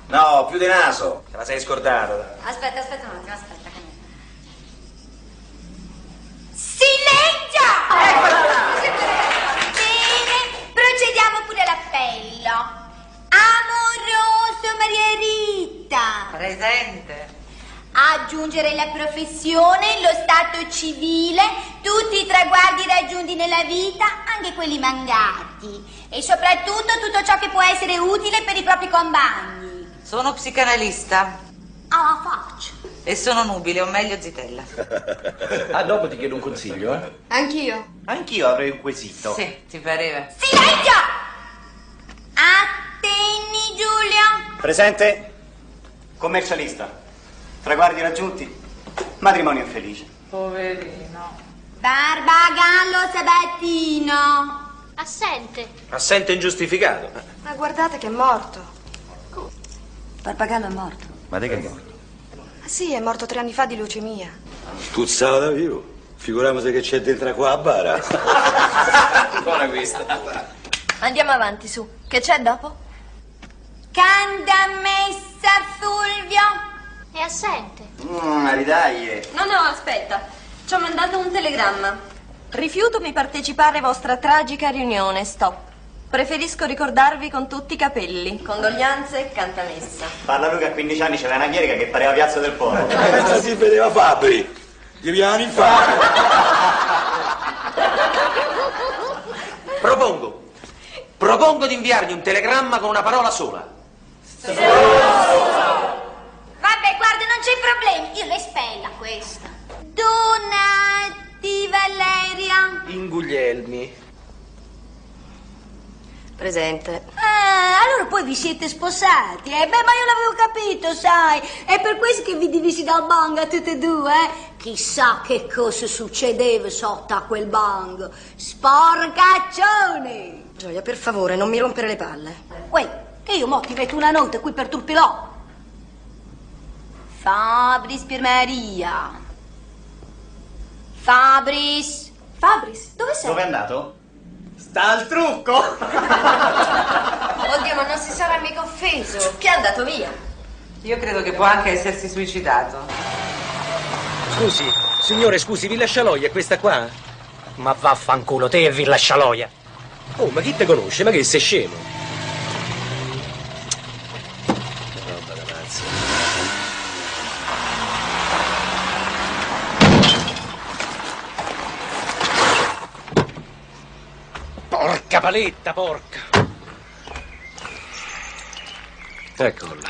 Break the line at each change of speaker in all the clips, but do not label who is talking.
No, più di naso. Te la sei scordata.
Aspetta un attimo, aspetta. Silenzio! Bene, procediamo pure all'appello. Amoroso Maria Rita.
Presente.
Aggiungere la professione, lo stato civile, tutti i traguardi raggiunti nella vita, anche quelli mancati. E soprattutto tutto ciò che può essere utile per i propri compagni.
Sono psicanalista.
Alla faccia.
E sono nubile, o meglio zitella.
Ah, dopo ti chiedo un consiglio, eh?
Anch'io.
Anch'io avrei un quesito.
Sì, ti pareva.
Silenzio! Attenni, Giulio.
Presente. Commercialista. Traguardi raggiunti. Matrimonio infelice.
Poverino.
Barbagallo Sabattino.
Assente.
Assente ingiustificato.
Ma guardate che è morto.
Barbagallo è morto.
Ma te che è morto?
Ah sì, è morto 3 anni fa di leucemia.
Puzzava da vivo. Figuriamoci che c'è dentro qua a bara.
Buona questa.
Andiamo avanti, su. Che c'è dopo?
Canta messa Fulvio.
È assente.
Ridaglie.
No, aspetta. Ci ho mandato un telegramma. Rifiutomi partecipare a vostra tragica riunione. Stop. Preferisco ricordarvi con tutti i capelli. Condoglianze, cantamessa.
Parla lui che a 15 anni c'era una chierica che pareva Piazza del Popolo.
Si vedeva Fabri. Gli viene in fame.
Propongo di inviargli un telegramma con una parola sola.
Vabbè, guarda, non c'è problemi. Io le spella questa. Donati Valeria.
Inguglielmi.
Presente.
Allora poi vi siete sposati, eh? Beh, ma io l'avevo capito, sai. È per questo che vi divisi dal bang a tutte e due, eh? Chissà che cosa succedeva sotto a quel bang. Sporcaccione!
Gioia, per favore, non mi rompere le palle.
Uè, che io mo ti metto una nota qui per Turpilò. Fabris per Maria. Fabris, dove sei?
Dove è andato? Sta al trucco.
Oddio, ma non si sarà mica offeso. Che è andato via.
Io credo che può anche essersi suicidato.
Scusi, signore, scusi, Villa Scialoia è questa qua? Ma vaffanculo, te e Villa Scialoia. Oh, ma chi te conosce? Ma che sei scemo? Roba da pazzi. Porca paletta, porca! Eccolo là.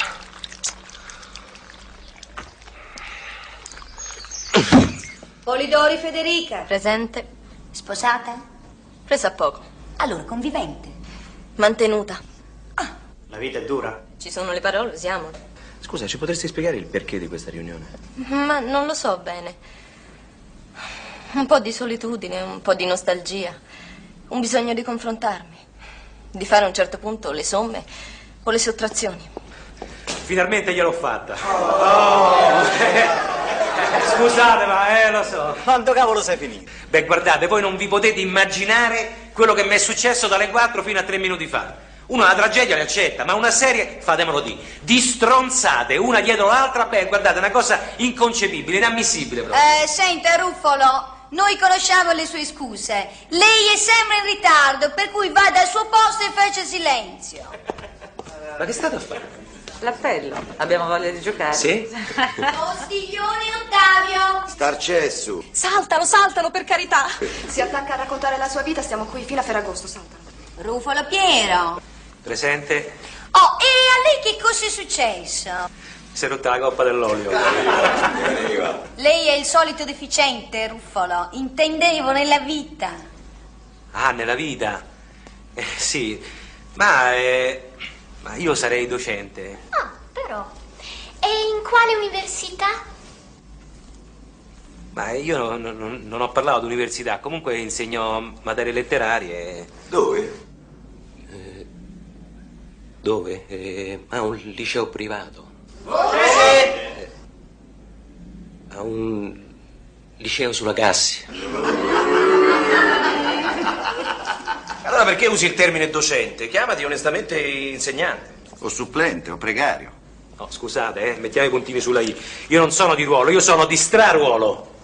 Polidori Federica.
Presente.
Sposata?
Presa a poco.
Allora, convivente.
Mantenuta.
La vita è dura.
Ci sono le parole, usiamole.
Scusa, ci potresti spiegare il perché di questa riunione?
Ma non lo so bene. Un po' di solitudine, un po' di nostalgia. Un bisogno di confrontarmi. Di fare a un certo punto le somme o le sottrazioni.
Finalmente gliel'ho fatta. Oh. Scusate, ma lo so.
Quando cavolo sei finito?
Beh, guardate, voi non vi potete immaginare quello che mi è successo dalle 4 fino a 3 minuti fa. Uno una tragedia le accetta, ma una serie, fatemelo di stronzate, una dietro l'altra, beh, guardate, una cosa inconcepibile, inammissibile proprio.
Senta, Ruffolo, noi conosciamo le sue scuse. Lei è sempre in ritardo, per cui va dal suo posto e faccia silenzio.
Ma che state a fare?
L'appello. Abbiamo voglia di giocare?
Sì?
Postiglione Ottavio.
Starcesso.
Saltano, per carità.
Si attacca a raccontare la sua vita, stiamo qui fino a Ferragosto, saltano.
Ruffolo Piero.
Presente?
Oh, e a lei che cosa è successo?
Si è rotta la coppa dell'olio.
Lei è il solito deficiente, Ruffolo. Intendevo nella vita.
Ah, nella vita? Sì, ma io sarei docente.
Ah, però. E in quale università?
Ma io non ho parlato di università, comunque insegno materie letterarie.
Dove?
Dove? A un liceo privato. A un liceo sulla Cassia.
Allora perché usi il termine docente? Chiamati onestamente insegnante.
O supplente o precario.
No, scusate, mettiamo i puntini sulla I. Io non sono di ruolo, io sono di straruolo.